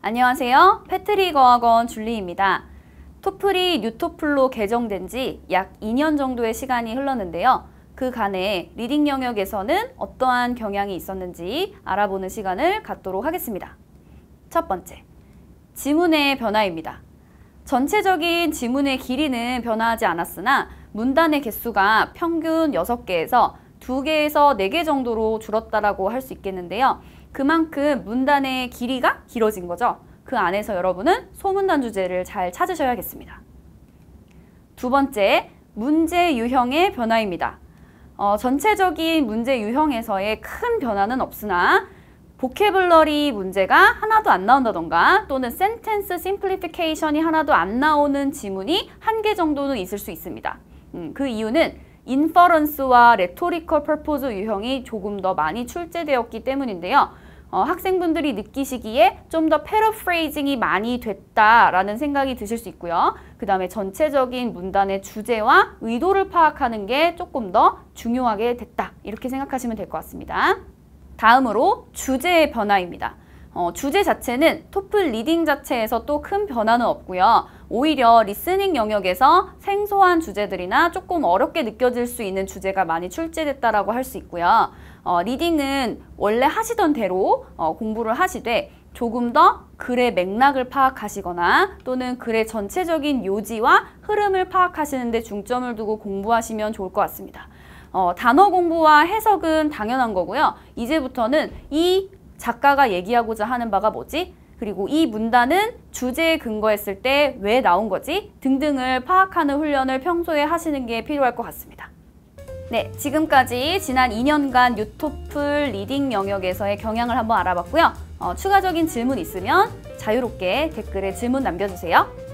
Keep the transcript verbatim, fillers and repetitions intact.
안녕하세요. 패트릭 어학원 줄리입니다. 토플이 뉴토플로 개정된 지 약 이 년 정도의 시간이 흘렀는데요. 그간의 리딩 영역에서는 어떠한 경향이 있었는지 알아보는 시간을 갖도록 하겠습니다. 첫 번째, 지문의 변화입니다. 전체적인 지문의 길이는 변화하지 않았으나 문단의 개수가 평균 여섯 개에서 두 개에서 네 개 정도로 줄었다라고 할 수 있겠는데요. 그만큼 문단의 길이가 길어진 거죠. 그 안에서 여러분은 소문단 주제를 잘 찾으셔야겠습니다. 두 번째, 문제 유형의 변화입니다. 어, 전체적인 문제 유형에서의 큰 변화는 없으나 보캐블러리 문제가 하나도 안 나온다던가 또는 센텐스 심플리피케이션이 하나도 안 나오는 지문이 한 개 정도는 있을 수 있습니다. 음, 그 이유는 인퍼런스와 레토리컬 퍼포즈 유형이 조금 더 많이 출제되었기 때문인데요. 어, 학생분들이 느끼시기에 좀 더 패러프레이징이 많이 됐다라는 생각이 드실 수 있고요. 그 다음에 전체적인 문단의 주제와 의도를 파악하는 게 조금 더 중요하게 됐다. 이렇게 생각하시면 될 것 같습니다. 다음으로 주제의 변화입니다. 어, 주제 자체는 토플 리딩 자체에서 또 큰 변화는 없고요. 오히려 리스닝 영역에서 생소한 주제들이나 조금 어렵게 느껴질 수 있는 주제가 많이 출제됐다라고 할 수 있고요. 어, 리딩은 원래 하시던 대로 어, 공부를 하시되 조금 더 글의 맥락을 파악하시거나 또는 글의 전체적인 요지와 흐름을 파악하시는 데 중점을 두고 공부하시면 좋을 것 같습니다. 어, 단어 공부와 해석은 당연한 거고요. 이제부터는 이 작가가 얘기하고자 하는 바가 뭐지? 그리고 이 문단은 주제에 근거했을 때 왜 나온 거지? 등등을 파악하는 훈련을 평소에 하시는 게 필요할 것 같습니다. 네, 지금까지 지난 이 년간 뉴토플 리딩 영역에서의 경향을 한번 알아봤고요. 어, 추가적인 질문 있으면 자유롭게 댓글에 질문 남겨주세요.